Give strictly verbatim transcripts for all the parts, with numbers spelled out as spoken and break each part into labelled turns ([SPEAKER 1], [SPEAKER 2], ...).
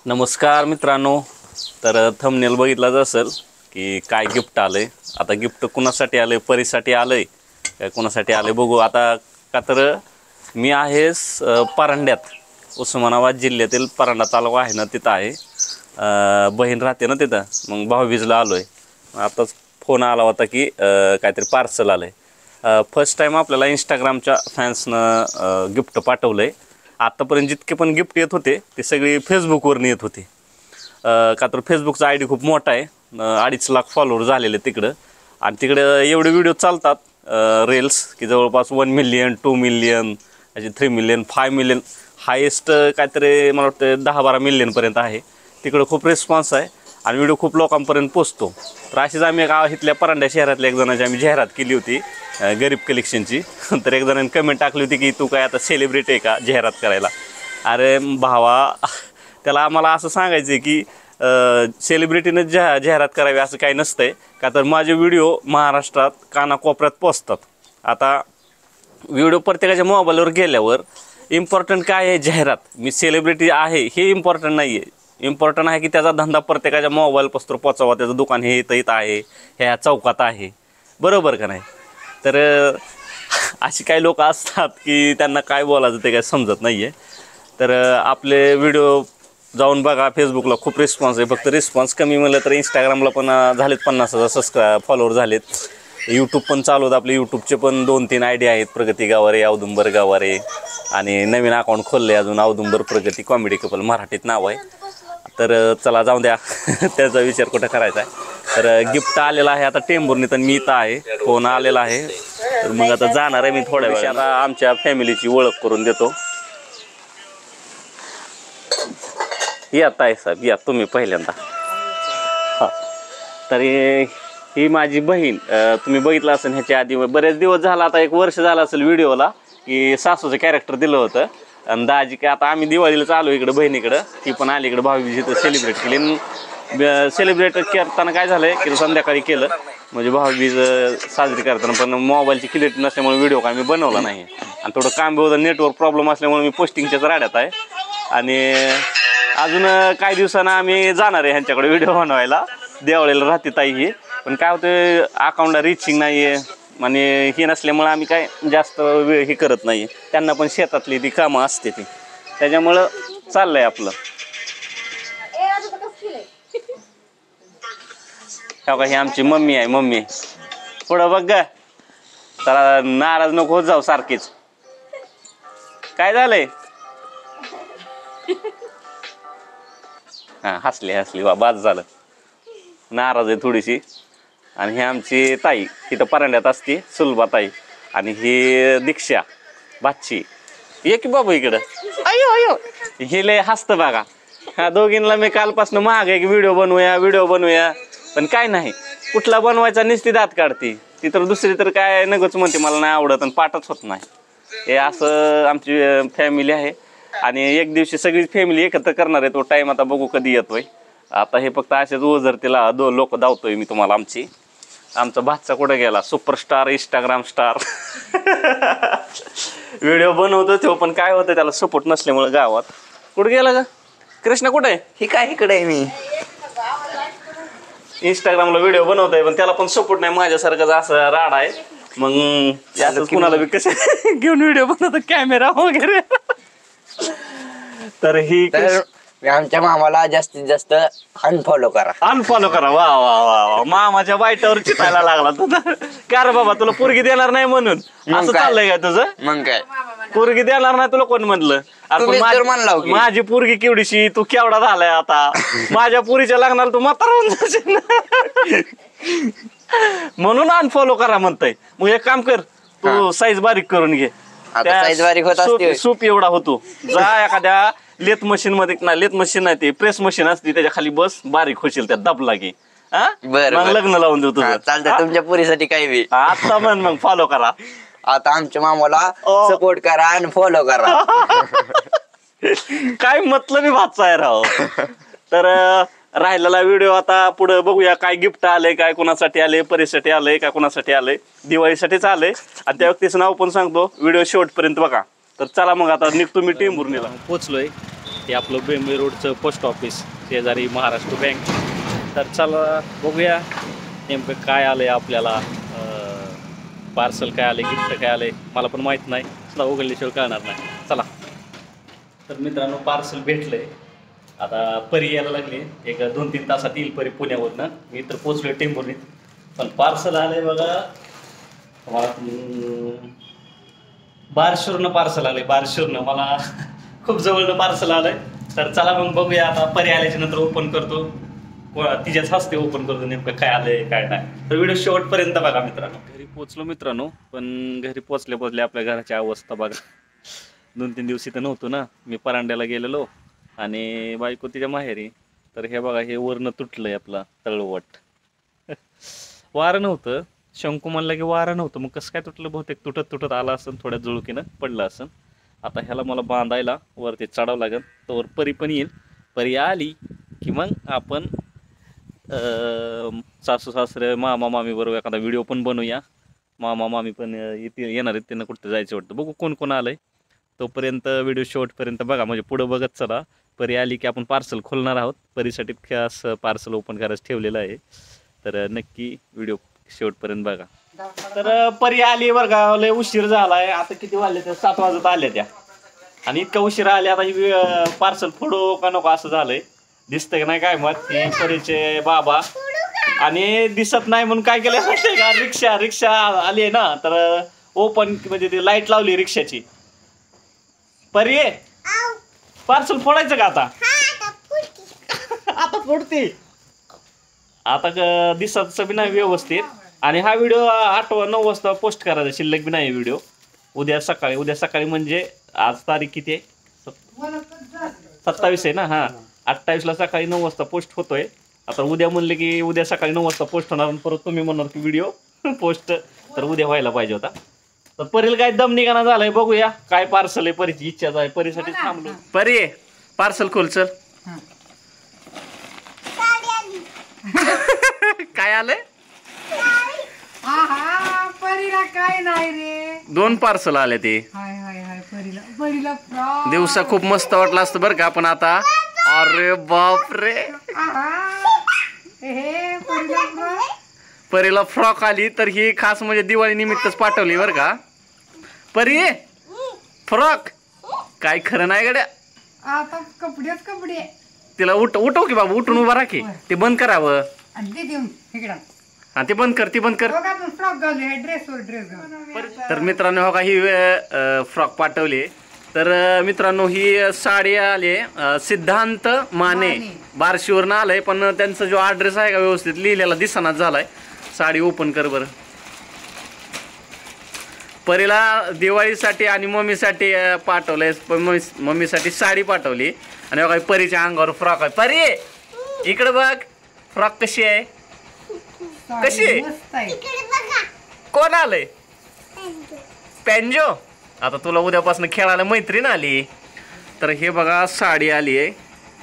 [SPEAKER 1] नमस्कार मित्रांनो, तर थंबनेल बघितलाच असेल की काय गिफ्ट आलंय. आता गिफ्ट कुणासाठी आलंय, परीसाठी आलंय काय कुणासाठी आलंय बघू आता. का तर मी आहे परांड्यात, उस्मानाबाद जिल्ह्यातील परांडा तालुका आहे ना तिथं आहे. बहीण राहते ना तिथं, मग भाऊबीजला आलोय. आताच फोन आला होता की काहीतरी पार्सल आलंय. फर्स्ट टाइम आपल्याला इंस्टाग्रामच्या फॅन्सनं गिफ्ट पाठवलंय. आत्तापर्यंत जितके पण गिफ्ट येत होते ते सगळे फेसबुकवरून येत होते. का तर फेसबुकचा आय डी खूप मोठा आहे, अडीच लाख फॉलोअर झालेले तिकडं. आणि तिकडं एवढे व्हिडिओ चालतात रील्स की जवळपास वन मिलियन टू मिलियन असे three million five million highest काहीतरी मला वाटतं दहा बारा मिलियनपर्यंत आहे. तिकडं खूप रिस्पॉन्स आहे आणि व्हिडिओ खूप लोकांपर्यंत पोचतो. तर अशीच आम्ही एक इथल्या परांड्या शहरातल्या एक जणांची आम्ही जाहिरात केली होती गरीब कलेक्शनची. तर एक जणांनी कमेंट टाकली होती की तू काय आता सेलिब्रिटी आहे का जाहिरात करायला. अरे भावा, त्याला आम्हाला असं सांगायचं आहे की सेलिब्रिटीनं जा जाहिरात करावी असं काही नसतंय. का तर माझे व्हिडिओ महाराष्ट्रात कानाकोपऱ्यात पोचतात. आता व्हिडिओ प्रत्येकाच्या मोबाईलवर गेल्यावर इम्पॉर्टंट काय आहे, जाहिरात. मी सेलिब्रिटी आहे हे इम्पॉर्टंट नाही आहे. इम्पॉर्टंट आहे की त्याचा धंदा प्रत्येकाच्या मोबाईल पस्तर पोचावा, त्याचं दुकान हे इथं इथं आहे, ह्या चौकात आहे, बरोबर का नाही. तर अशी काही लोक असतात की त्यांना काय बोलायचं ते काय समजत नाही आहे. तर आपले व्हिडिओ जाऊन बघा, फेसबुकला खूप रिस्पॉन्स आहे. फक्त रिस्पॉन्स कमी म्हणलं तर इंस्टाग्रामला पण झालेत पन्नास हजार सबस्क्राय फॉलोअर झालेत. यूट्यूब पण चालू होतं, आपले यूट्यूबचे पण दोन तीन आय डी आहेत, प्रगती गावारे, औदुंबर गावारे. आणि नवीन अकाउंट खोललं आहे अजून, औदुंबर प्रगती कॉमेडी कपल मराठीत नाव आहे. तर चला जाऊ द्या त्याचा विचार कुठं करायचा आहे. तर गिफ्ट आलेलं आहे आता टेंभुर्णीत आणि मी इथं आहे, फोन आलेला आहे. तर मग आता जाणार आहे मी थोड्या वेळ. आता आमच्या फॅमिलीची ओळख करून देतो. या ताई साहेब या, तुम्ही पहिल्यांदा. हां, तर ही माझी बहीण, तुम्ही बघितलं असेल ह्याच्या आधी बरेच दिवस झाला, आता एक वर्ष झालं असेल व्हिडिओला, की सासूचं कॅरेक्टर दिलं होतं. आणि दाजी काय आता आम्ही दिवाळीला चालू इकडं बहिणीकडं, ती पण आली इकडं भाऊबीज इथं सेलिब्रेट केली. सेलिब्रेट करताना काय झालं की संध्याकाळी केलं म्हणजे भाऊबीज साजरी करताना, पण मोबाईलची क्लिअरिटी नसल्यामुळे व्हिडिओ काय मी बनवला नाही. आणि थोडं काम बी होतं, नेटवर्क प्रॉब्लेम असल्यामुळे मी पोस्टिंगच्याच राड्यात आहे. आणि अजून काही दिवसानं आम्ही जाणार आहे ह्यांच्याकडे व्हिडिओ बनवायला. देवळीला राहते ताई ही, पण काय होतं अकाउंटला रिचिंग नाही आहे आणि हे नसल्यामुळं आम्ही काय जास्त वेळ हे करत नाही. त्यांना पण शेतातली ती कामं असते ती, त्याच्यामुळं चाललं आहे आपलं. का ही आमची मम्मी आहे, मम्मी पुढं बघ ग, तर नाराज नको होत जाऊ सारखीच. काय झालंय? हां हसली हसली वा, बाद झालं. नाराज आहे थोडीशी. आणि ही आमची ताई तिथं परांड्यात असते, सुलभा ताई. आणि ही दीक्षा बाची. ये की बाबू इकडं, अयो अयो. हे लय हसतं बघा. ह्या दोघींना मी कालपासून महाग एक व्हिडिओ बनवूया व्हिडिओ बनवूया पण काय नाही, कुठला बनवायचा नुसती दात काढते ती. तर दुसरी तर काय नगच म्हणते, मला नाही आवडत आणि पाठच होत नाही. हे असं आमची फॅमिली आहे. आणि एक दिवशी सगळी फॅमिली एकत्र करणार आहे, तो टाईम आता बघू कधी येतोय. आता हे फक्त असेच ओझरतीला दो लोक धावतोय मी तुम्हाला. आमची आमचा भातचा कुठं गेला, सुपरस्टार इंस्टाग्राम स्टार. व्हिडिओ बनवतो तो, पण काय होतं त्याला सपोर्ट नसल्यामुळे गावात. कुठं गेला का कृष्णा? कुठं आहे?
[SPEAKER 2] ही काय इकडे आहे. मी
[SPEAKER 1] इंस्टाग्रामला व्हिडिओ बनवतोय पण त्याला पण सपोर्ट नाही, माझ्यासारखाच असं राड आहे. मग याच कुणाला बी कसे घेऊन व्हिडिओ बनवतो, कॅमेरा वगैरे. तर ही
[SPEAKER 2] आमच्या मामाला जास्तीत जास्त अनफॉलो करा,
[SPEAKER 1] अनफॉलो करा. वा वा वा वा, मामाच्या बायटावर चितायला लागला तुझा. का रे बाबा, तुला पोरगी देणार नाही म्हणून असं चाललंय का तुझं?
[SPEAKER 2] मग काय
[SPEAKER 1] पोरगी देणार नाही तुला कोण म्हणलं? माझी पोरगी केवढीशी, तू केवढा झालाय आता. माझ्या पोरीच्या लग्नाला तू म्हातारा होऊन जाशील म्हणून अनफॉलो करा म्हणताय. मग एक काम कर, तू साईज बारीक करून घे.
[SPEAKER 2] साईज बारीक होत असते,
[SPEAKER 1] सूप एवढा होतो. जा एखाद्या लेथ मशीन मध्ये, ना लेथ मशीन नाही ते प्रेस मशीन असते, त्याच्या खाली बस, बारीक होशील त्यात दाबला की. मग लग्न लावून देऊ तुझं.
[SPEAKER 2] चालतंय तुमच्या पुरीसाठी काही बी.
[SPEAKER 1] आता म्हण मग फॉलो करा.
[SPEAKER 2] आता आमच्या मामाला सपोर्ट करा आणि फॉलो करा.
[SPEAKER 1] काय मतलबी भातचा आहे राव. तर राहिलेला व्हिडिओ आता पुढे बघूया, काय गिफ्ट आलंय, काय कोणासाठी आले, परीसाठी आलंय, काय कोणासाठी आलंय, दिवाळीसाठीच आलंय. आणि त्या व्यक्तीचं नाव पण सांगतो, व्हिडिओ शेवटपर्यंत बघा. तर चला मग आता निघतो मी टेंभुर्णीला. पोचलोय हे आपलं बेंबे रोडचं पोस्ट ऑफिस शेजारी महाराष्ट्र बँक. तर चला बघूया नेमकं काय आलं आहे आपल्याला. पार्सल काय आलं, गिफ्ट काय आलं आहे मला पण माहीत नाही, सुद्धा उघडल्याशिवाय कळणार नाही. चला. तर मित्रांनो पार्सल भेटलं आहे. आता परी यायला लागली, एक दोन तीन तासात येईल परी पुण्यावरनं. मी तर पोचलो टेंभुर्णीत, पण पार्सल आलं आहे बघा मला. बारशिवरनं पार्सल आलं आहे, बारशिवरनं. मला खूप जवळनं पार्सल आलं आहे. तर चला मग बघूया. आता परी आल्याच्या नंतर ओपन करतो, तिच्याच हस्ते ओपन करतो नेमकं काय आलंय काय नाही. तर व्हिडिओ शेवटपर्यंत बघा मित्रांनो. घरी पोचलो मित्रांनो, पण घरी पोचल्या पोचल्या आपल्या घराची अवस्था बघा. दोन तीन दिवस इथं नव्हतो ना, मी परांड्याला गेलेलो आणि बायको तिच्या माहेरी. तर हे बघा हे वरनं तुटलंय आपला तळवट. वारं नव्हतं, शंकू म्हणलं की वारं नव्हतं, मग कसं काय तुटलं, बहुतेक तुटत तुटत आला असं, थोड्या जुळकीनं पडलं असं. आता ह्याला मला बांधायला वरती चढावं लागेल, तोवर परी पण येईल. परी आली की मग आपण सासू सासरे मामा मामी बरोबर एखादा व्हिडिओ पण बनवूया. मामा मामी पण येते येणार आहेत, त्यांना कुठं जायचं वाटतं. बघू कोण कोण आलंय. तोपर्यंत व्हिडिओ शेवटपर्यंत बघा, म्हणजे पुढं बघत चला. परी आली की आपण पार्सल खोलणार आहोत. परीसाठी खास पार्सल ओपन करायचं ठेवलेलं आहे, तर नक्की व्हिडिओ शेवटपर्यंत बघा. तर परी आली बरं का, लय उशीर झालाय. आता किती वाजले, त्या सात वाजत आल्या त्या, आणि इतका उशीर आले. आता ही पार्सल फोडू का नको असं झालंय. दिसतंय का नाही काय मत. ही परीचे बाबा आणि दिसत नाही म्हणून काय केलं माहितीये का, रिक्षा रिक्षा आली आहे ना, तर ओपन म्हणजे ती लाईट लावली रिक्षाची. परी पार्सल फोडायचं का आता? आता फोडते. आता दिसत बी नाही व्यवस्थित. आणि हा व्हिडिओ आठ नऊ वाजता पोस्ट करायचा, शिल्लक बी नाही व्हिडिओ. उद्या सकाळी, उद्या सकाळी म्हणजे आज तारीख किती आहे, सत्तावीस आहे ना. हां, अठ्ठावीसला सकाळी नऊ वाजता पोस्ट होतोय. आता उद्या म्हणले की उद्या सकाळी नऊ वाजता पोस्ट होणार, परत तुम्ही म्हणणार की व्हिडिओ पोस्ट तर उद्या व्हायला पाहिजे होता. तर परीला काय दम निघाना झालाय. बघूया काय पार्सल आहे, परीची इच्छाच आहे, परीसाठी थांबलो. परी पार्सल खोल चल. काय आलंय?
[SPEAKER 3] परीला काय नाही रे,
[SPEAKER 1] दोन पार्सल आले ते.
[SPEAKER 3] हाय हाय हाय परीला परीला फ्रॉक.
[SPEAKER 1] दिवसा खूप मस्त वाटलं असतं बरं का, पण आता अरे बाप रे,
[SPEAKER 3] हे परीला फ्रॉक.
[SPEAKER 1] परीला फ्रॉक आली. तर ही खास म्हणजे दिवाळी निमित्तच पाठवली बरं का. परी फ्रॉक काय खरं नाही गड्या.
[SPEAKER 3] आता कपडेच कपडे.
[SPEAKER 1] तिला उठ उठव की बाबा, उठून उभा राखी. ते बंद करावं. हा ते बंद कर, ती बंद कर.
[SPEAKER 3] फ्रॉक घालूया, ड्रेसवर ड्रेस घालू.
[SPEAKER 1] तर मित्रांनो हो का ही फ्रॉक पाठवली. तर मित्रांनो ही साडी आली सिद्धांत माने, बार्शीवरनं आलंय, पण त्यांचा जो ॲड्रेस आहे का व्यवस्थित लिहिलेला दिसनाच झालाय. साडी ओपन कर बरं. परीला दिवाळीसाठी आणि मम्मीसाठी पाठवलंय. मम्मीसाठी साडी पाठवली आणि बघा परीच्या अंगावर फ्रॉक आहे. परी इकडे बघ, फ्रॉक कशी आहे, कशी आहे? कोण आलंय? पेंजो. आता तुला उद्यापासून खेळायला मैत्रीण आली. तर हे बघा साडी आली आहे.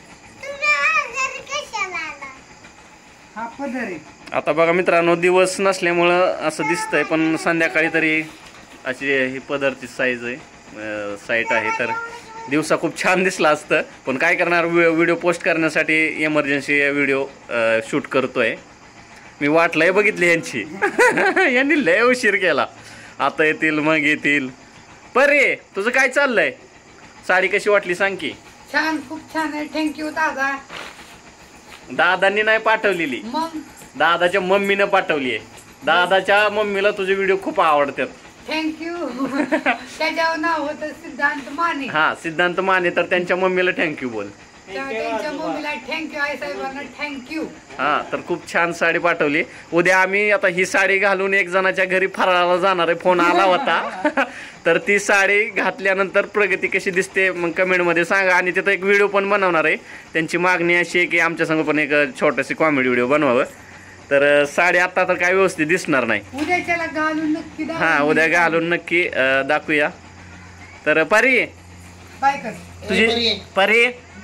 [SPEAKER 1] आता बघा मित्रांनो दिवस नसल्यामुळं असं दिसतंय, पण संध्याकाळी तरी अशी ही पदरची साईज आहे, साईट आहे. तर दिवसा खूप छान दिसला असतं, पण काय करणार, व्हिडिओ पोस्ट करण्यासाठी इमर्जन्सी व्हिडिओ शूट करतोय मी. वाट लय बघितली यांची. यांनी लय उशीर केला. आता येतील मग येतील. परे तुझं काय चाललंय? साडी कशी वाटली सांग की.
[SPEAKER 3] छान, खूप छान आहे. थँक्यू दादा.
[SPEAKER 1] दादांनी नाही पाठवलेली,
[SPEAKER 3] मग
[SPEAKER 1] दादाच्या मम्मीनं पाठवली आहे. दादाच्या मम्मीला तुझे व्हिडिओ खूप आवडतात.
[SPEAKER 3] थँक्यू. त्याच्यावर नाव होतं सिद्धांत माने.
[SPEAKER 1] हा सिद्धांत माने. तर त्यांच्या मम्मीला थँक्यू बोल.
[SPEAKER 3] त्यांच्या मम्मीला थँक्यू, आई साहेबांना थँक्यू.
[SPEAKER 1] हा तर खूप छान साडी पाठवली. उद्या आम्ही आता ही साडी घालून एक जणाच्या घरी फराळाला जाणार आहे. फोन आला होता. तर ती साडी घातल्यानंतर प्रगती कशी दिसते मग कमेंटमध्ये सांगा. आणि तिथं एक व्हिडिओ पण बनवणार आहे. त्यांची मागणी अशी आहे की आमच्या संग पण एक छोटीशी कॉमेडी व्हिडिओ बनवावं. तर साडी आता तर काय व्यवस्थित दिसणार नाही.
[SPEAKER 3] उद्या त्याला घालून नक्की
[SPEAKER 1] हा उद्या घालून नक्की दाखवूया. तर परी तुझी परी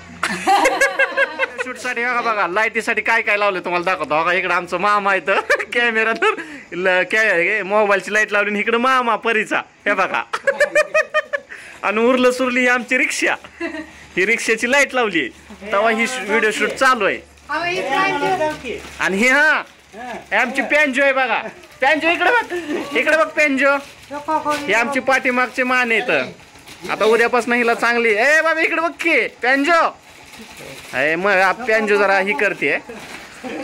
[SPEAKER 1] शूट साठी बघा बघा लाईटीसाठी काय काय लावलं तुम्हाला दाखवतो. बघा इकडे आमचं मामा आहे तर कॅमेरा तर मोबाईलची लाईट लावली. इकडे मामा परीचा हे बघा. आणि उरलं सुरली ही आमची रिक्षा. ही रिक्षाची लाईट लावली तेव्हा ही व्हिडिओ शूट चालू आहे.
[SPEAKER 3] अहो, ही प्रांजू.
[SPEAKER 1] आणि ही हा ही आमची पॅन्जो आहे बघा. पॅन्जो इकडे बघ, इकडे बघ पॅन्जो.
[SPEAKER 3] नको करू.
[SPEAKER 1] ही आमची पाठीमागची मान आहे इथं. आता उद्यापासून हिला चांगली ए बाबा इकडे बघ की पॅन्जो. अरे मग पॅन्जो जरा ही करते.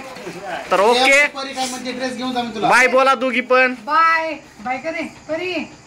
[SPEAKER 1] तर ओके
[SPEAKER 4] ड्रेस घेऊन जा मी तुला.
[SPEAKER 1] बाय बोला दोघी पण.
[SPEAKER 3] बाय बाय करे परी